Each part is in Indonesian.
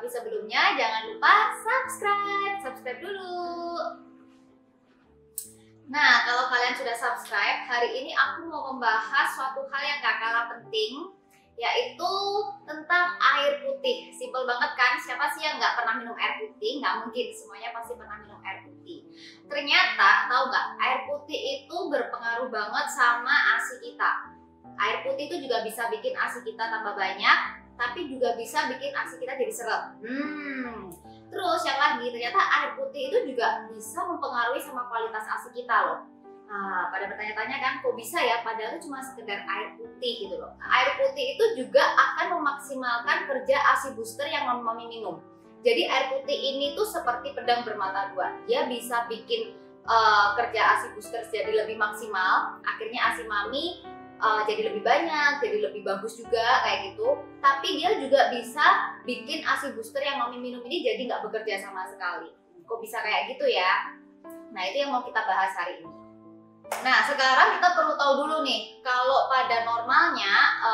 Tapi sebelumnya jangan lupa subscribe dulu. Nah, kalau kalian sudah subscribe, hari ini aku mau membahas suatu hal yang gak kalah penting, yaitu tentang air putih. Simpel banget kan? Siapa sih yang nggak pernah minum air putih? Nggak mungkin, semuanya pasti pernah minum air putih. Ternyata, tahu nggak? Air putih itu berpengaruh banget sama ASI kita. Air putih itu juga bisa bikin ASI kita tambah banyak, tapi juga bisa bikin ASI kita jadi seret. Terus yang lagi, ternyata air putih itu juga bisa mempengaruhi sama kualitas ASI kita loh. Nah, pada bertanya-tanya kan, kok bisa ya? Padahal itu cuma sekedar air putih gitu loh. Air putih itu juga akan memaksimalkan kerja ASI booster yang mami minum. Jadi air putih ini tuh seperti pedang bermata dua. Dia bisa bikin kerja ASI booster jadi lebih maksimal. Akhirnya ASI mami jadi lebih banyak, jadi lebih bagus juga kayak gitu. Tapi dia juga bisa bikin ASI booster yang mami minum ini jadi nggak bekerja sama sekali. Kok bisa kayak gitu ya? Nah, itu yang mau kita bahas hari ini. Nah, sekarang kita perlu tahu dulu nih, kalau pada normalnya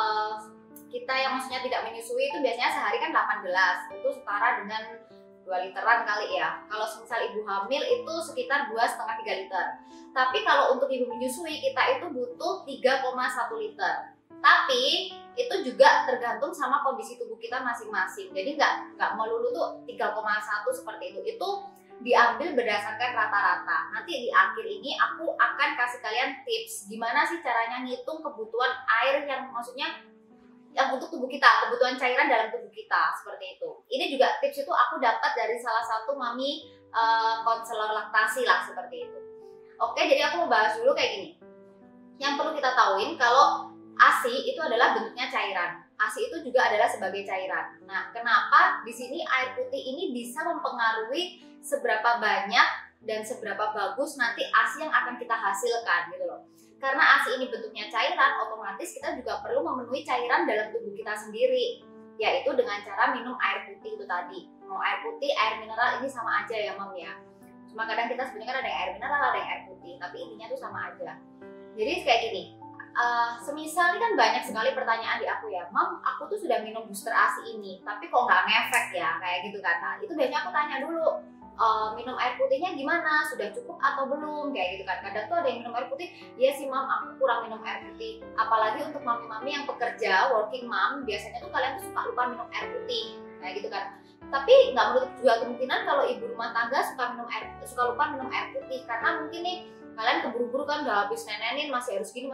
kita yang maksudnya tidak menyusui itu biasanya sehari kan 8 gelas, itu setara dengan 2 literan kali ya. Kalau misal ibu hamil itu sekitar 2,5-3 liter. Tapi kalau untuk ibu menyusui kita itu butuh 3,1 liter. Tapi itu juga tergantung sama kondisi tubuh kita masing-masing. Jadi nggak melulu tuh 3,1 seperti itu. Itu diambil berdasarkan rata-rata. Nanti di akhir ini aku akan kasih kalian tips gimana sih caranya ngitung kebutuhan air yang maksudnya yang untuk tubuh kita, kebutuhan cairan dalam tubuh kita, seperti itu. Ini juga tips itu aku dapat dari salah satu mami konselor laktasi lah, seperti itu. Oke, jadi aku mau bahas dulu kayak gini. Yang perlu kita tahuin kalau ASI itu adalah bentuknya cairan. ASI itu juga adalah sebagai cairan. Nah, kenapa di sini air putih ini bisa mempengaruhi seberapa banyak dan seberapa bagus nanti ASI yang akan kita hasilkan gitu loh. Karena ASI ini bentuknya cairan, otomatis kita juga perlu memenuhi cairan dalam tubuh kita sendiri, yaitu dengan cara minum air putih itu tadi. Mau air putih, air mineral ini sama aja ya Mam ya. Cuma kadang kita sebenarnya kan ada yang air mineral, ada yang air putih, tapi intinya tuh sama aja. Jadi kayak gini. Semisal ini kan banyak sekali pertanyaan di aku ya, Mam, aku tuh sudah minum booster ASI ini, tapi kok nggak ngefek ya, kayak gitu kan. Nah, itu biasanya aku tanya dulu, minum air putihnya gimana, sudah cukup atau belum, kayak gitu kan. Kadang tuh ada yang minum air putih, iya sih Mam, aku kurang minum air putih. Apalagi untuk mami-mami yang pekerja, working mom, biasanya tuh kalian tuh suka lupa minum air putih, kayak gitu kan. Tapi nggak menutup juga kemungkinan kalau ibu rumah tangga suka lupa minum air putih, karena mungkin nih kalian keburu-buru kan udah habis nenenin, masih harus gini,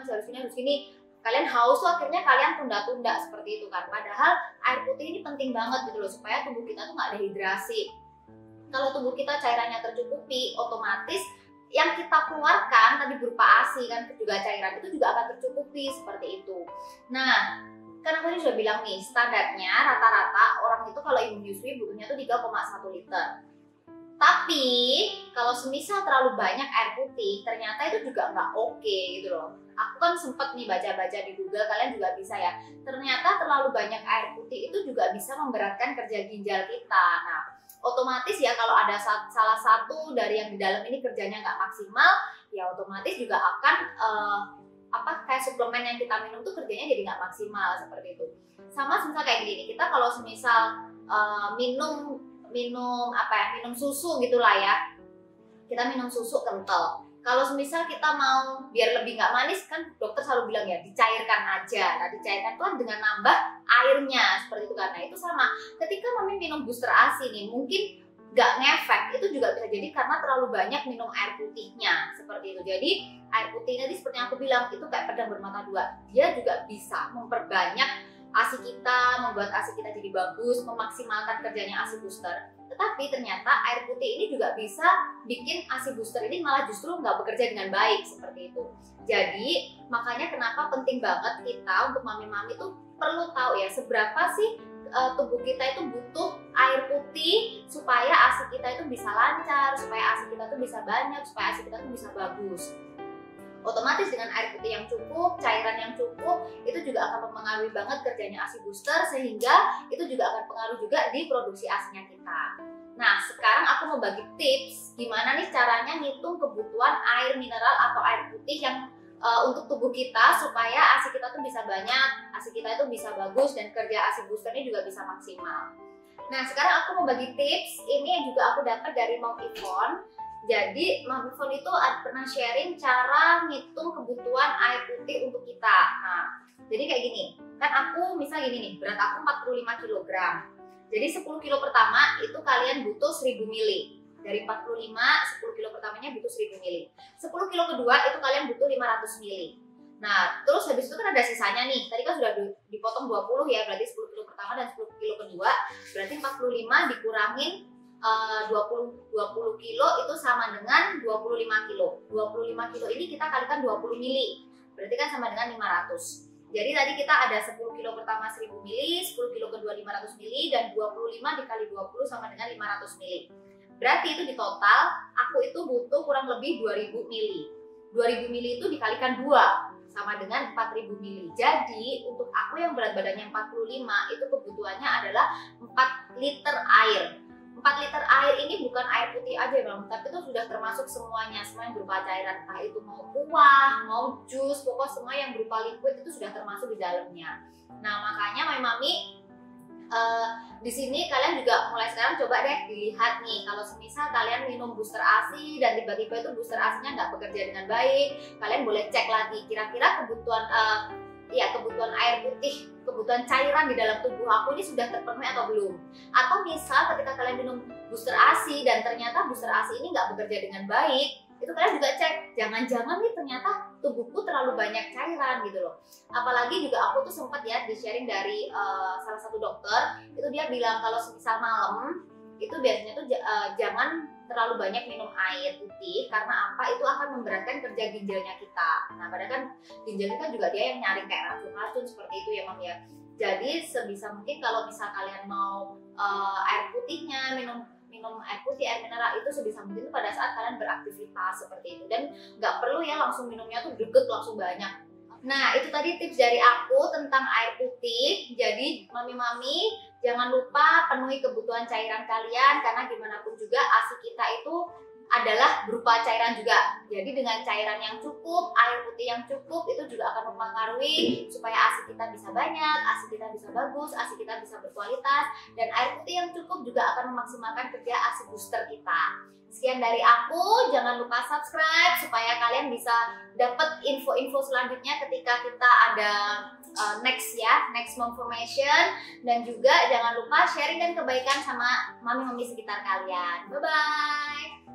kalian haus tuh akhirnya kalian tunda-tunda seperti itu kan. Padahal air putih ini penting banget gitu loh, supaya tubuh kita tuh nggak dehidrasi. Kalau tubuh kita cairannya tercukupi, otomatis yang kita keluarkan tadi berupa ASI kan juga cairan itu juga akan tercukupi seperti itu. Nah, kan aku sudah bilang nih, standarnya rata-rata orang itu kalau ibu menyusui butuhnya tuh 3,1 liter. Tapi kalau semisal terlalu banyak air putih, ternyata itu juga nggak oke gitu loh. Aku kan sempet nih baca-baca di Google, kalian juga bisa ya. Ternyata terlalu banyak air putih itu juga bisa memberatkan kerja ginjal kita. Nah, otomatis ya kalau ada salah satu dari yang di dalam ini kerjanya nggak maksimal, ya otomatis juga akan kayak suplemen yang kita minum tuh kerjanya jadi nggak maksimal seperti itu. Sama semisal kayak gini, kita kalau semisal minum susu gitulah ya, kita minum susu kental. Kalau semisal kita mau biar lebih nggak manis, kan dokter selalu bilang ya dicairkan aja. Nah, dicairkan tuh dengan nambah airnya seperti itu kan. Nah, itu sama ketika mami minum booster ASI nih, mungkin nggak ngefek, itu juga bisa jadi karena terlalu banyak minum air putihnya seperti itu. Jadi air putih ini seperti yang aku bilang itu kayak pedang bermata dua, dia juga bisa memperbanyak ASI kita, membuat ASI kita jadi bagus, memaksimalkan kerjanya ASI booster. Tetapi ternyata air putih ini juga bisa bikin ASI booster ini malah justru nggak bekerja dengan baik seperti itu. Jadi makanya kenapa penting banget kita untuk mami-mami tuh perlu tahu ya seberapa sih tubuh kita itu butuh air putih supaya ASI kita itu bisa lancar, supaya ASI kita tuh bisa banyak, supaya ASI kita tuh bisa bagus. Otomatis dengan air putih yang cukup, cairan yang cukup, itu juga akan mempengaruhi banget kerjanya ASI booster, sehingga itu juga akan pengaruh juga di produksi ASI-nya kita. Nah, sekarang aku mau bagi tips gimana nih caranya ngitung kebutuhan air mineral atau air putih yang untuk tubuh kita supaya ASI kita tuh bisa banyak, ASI kita itu bisa bagus, dan kerja ASI boosternya juga bisa maksimal. Nah, sekarang aku mau bagi tips. Ini yang juga aku dapat dari Mom Yvonne. Jadi Mom Yvonne itu pernah sharing cara ngitung kebutuhan air putih untuk kita. Nah, jadi kayak gini. Kan aku misal gini nih, berat aku 45 kg. Jadi 10 kilo pertama itu kalian butuh 1000 ml. Dari 45, 10 kilo pertamanya butuh 1000 ml. 10 kilo kedua itu kalian butuh 500 ml. Nah, terus habis itu kan ada sisanya nih. Tadi kan sudah dipotong 20 ya, berarti 10 kilo pertama dan 10 kilo kedua. Berarti 45 dikurangin 20 kilo itu sama dengan 25 kilo. 25 kilo ini kita kalikan 20 mili. Berarti kan sama dengan 500. Jadi tadi kita ada 10 kilo pertama 1000 mili, 10 kilo kedua 500 mili, dan 25 dikali 20 sama dengan 500 mili. Berarti itu di total aku itu butuh kurang lebih 2000 mili. 2000 mili itu dikalikan 2 sama dengan 4000 mili. Jadi untuk aku yang berat badannya 45 itu kebutuhannya adalah 4 liter air. 4 liter air ini bukan air putih aja Bang, tapi itu sudah termasuk semuanya, semua yang berupa cairan, entah itu mau kuah, mau jus, pokoknya semua yang berupa liquid itu sudah termasuk di dalamnya. Nah, makanya My Mami di sini kalian juga mulai sekarang coba deh dilihat nih, kalau semisal kalian minum booster ASI dan tiba-tiba itu booster ASI-nya nggak bekerja dengan baik, kalian boleh cek lagi kira-kira kebutuhan air putih, kebutuhan cairan di dalam tubuh aku ini sudah terpenuhi atau belum. Atau misal ketika kalian minum booster ASI dan ternyata booster ASI ini nggak bekerja dengan baik, itu kalian juga cek, jangan-jangan nih ternyata tubuhku terlalu banyak cairan gitu loh. Apalagi juga aku tuh sempat ya di-sharing dari salah satu dokter, itu dia bilang kalau semisal malam itu biasanya tuh jangan terlalu banyak minum air putih, karena apa? Itu akan memberatkan kerja ginjalnya kita. Nah, padahal kan ginjal kita juga dia yang nyaring kayak racun-racun seperti itu ya Mam ya. Jadi sebisa mungkin kalau misal kalian mau air putihnya, minum air putih, air mineral itu sebisa mungkin pada saat kalian beraktivitas seperti itu, dan nggak perlu ya langsung minumnya tuh deket langsung banyak. Nah, itu tadi tips dari aku tentang air putih. Jadi mami-mami jangan lupa penuhi kebutuhan cairan kalian, karena gimana pun juga ASI kita itu adalah berupa cairan juga. Jadi dengan cairan yang cukup, air putih yang cukup itu juga akan mempengaruhi supaya ASI kita bisa banyak, ASI kita bisa bagus, ASI kita bisa berkualitas, dan air putih yang cukup juga akan memaksimalkan kerja ASI booster kita. Sekian dari aku, jangan lupa subscribe supaya kalian bisa dapat info-info selanjutnya ketika kita ada next Momformation, dan juga jangan lupa sharing dan kebaikan sama mami-mami sekitar kalian. Bye-bye!